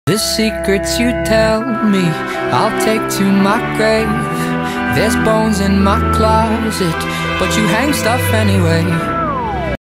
The secrets you tell me, I'll take to my grave. There's bones in my closet, but you hang stuff anyway.